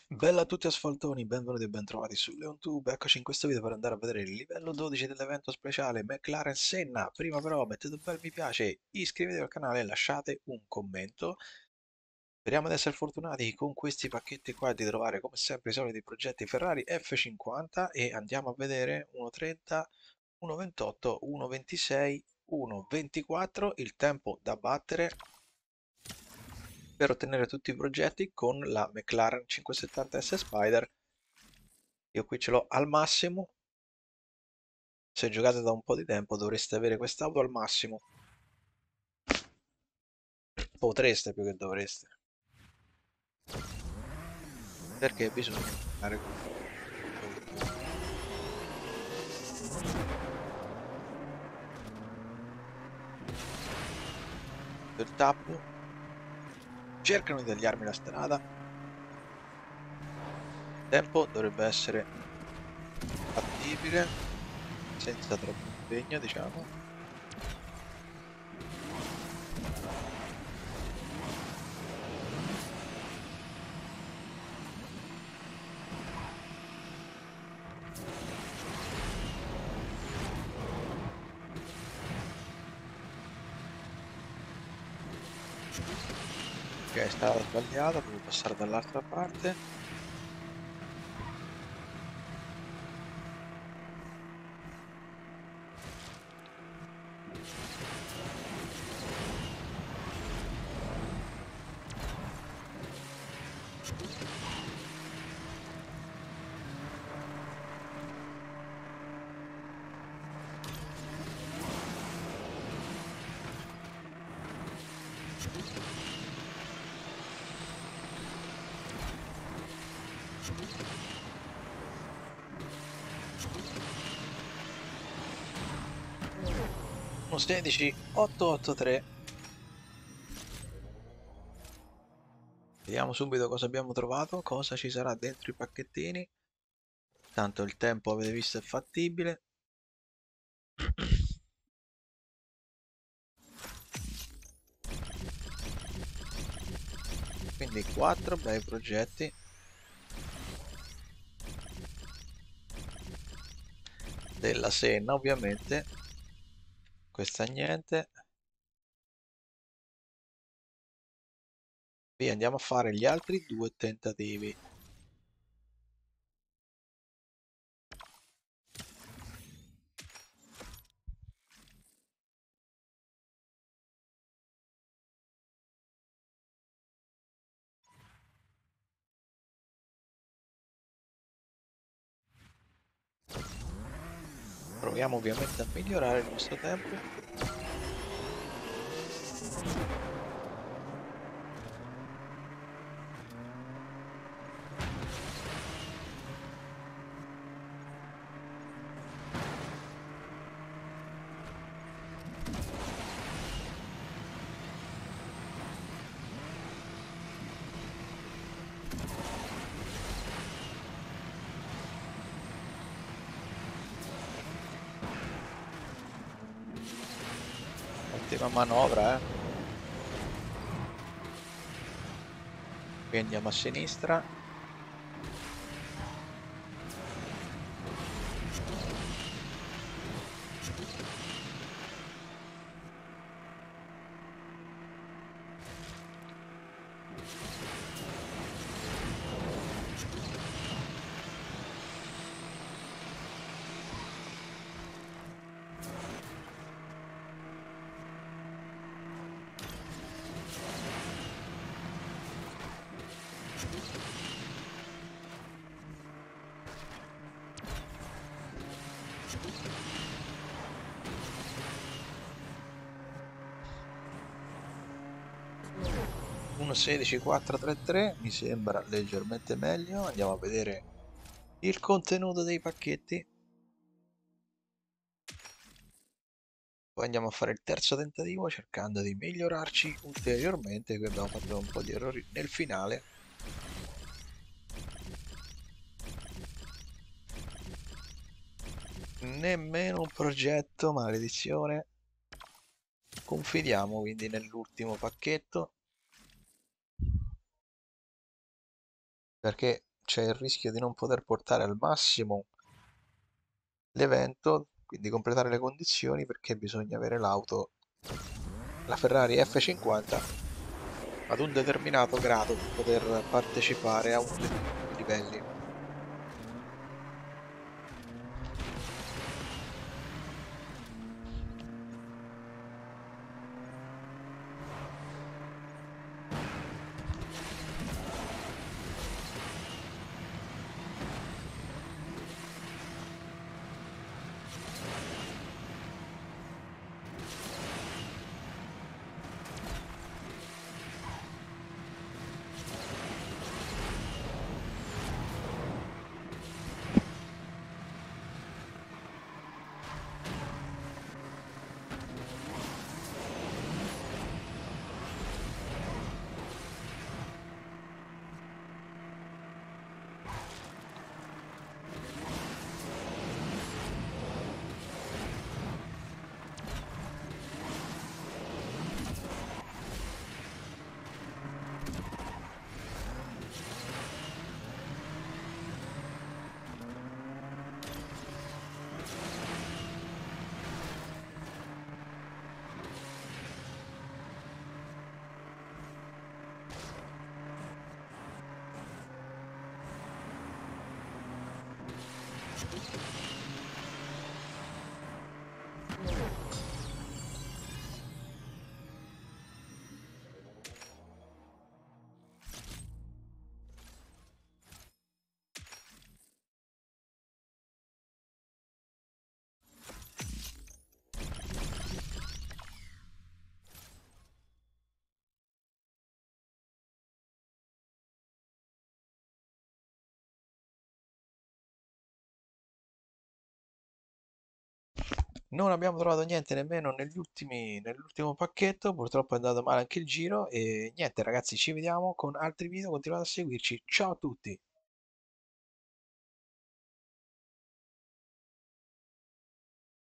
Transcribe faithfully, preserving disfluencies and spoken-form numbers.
Bella a tutti asfaltoni, benvenuti e bentrovati su LeonTube. Eccoci in questo video per andare a vedere il livello dodici dell'evento speciale McLaren Senna. Prima però mettete un bel mi piace, iscrivetevi al canale e lasciate un commento. Speriamo di essere fortunati con questi pacchetti qua di trovare come sempre i soliti progetti Ferrari F cinquanta e andiamo a vedere uno trenta, uno ventotto, uno ventisei, uno ventiquattro, il tempo da battere per ottenere tutti i progetti con la McLaren cinquecentosettanta S Spider. Io qui ce l'ho al massimo. Se giocate da un po' di tempo dovreste avere quest'auto al massimo. Potreste più che dovreste. Perché bisogna giocare con un po' di più. Il tappo. Cercano di tagliarmi la strada. Il tempo dovrebbe essere fattibile, senza troppo impegno, diciamo. Ok, strada sbagliata, devo passare dall'altra parte. uno sedici ottocentoottantatré. Vediamo subito cosa abbiamo trovato, cosa ci sarà dentro i pacchettini. Tanto il tempo avete visto è fattibile. Quindi quattro bei progetti della Senna, ovviamente. Questa niente. Via, andiamo a fare gli altri due tentativi. Proviamo ovviamente a migliorare il nostro tempo. Ottima manovra, eh. Qui andiamo a sinistra. uno sedici quattrocentotrentatré mi sembra leggermente meglio. Andiamo a vedere il contenuto dei pacchetti. Poi andiamo a fare il terzo tentativo cercando di migliorarci ulteriormente. Qui abbiamo fatto un po' di errori nel finale. Nemmeno un progetto, maledizione. Confidiamo quindi nell'ultimo pacchetto, perché c'è il rischio di non poter portare al massimo l'evento, quindi completare le condizioni perché bisogna avere l'auto, la Ferrari F cinquanta, ad un determinato grado per poter partecipare a uno dei livelli. Non abbiamo trovato niente nemmeno negli ultimi, nell'ultimo pacchetto, purtroppo è andato male anche il giro e niente ragazzi, ci vediamo con altri video, continuate a seguirci, ciao a tutti!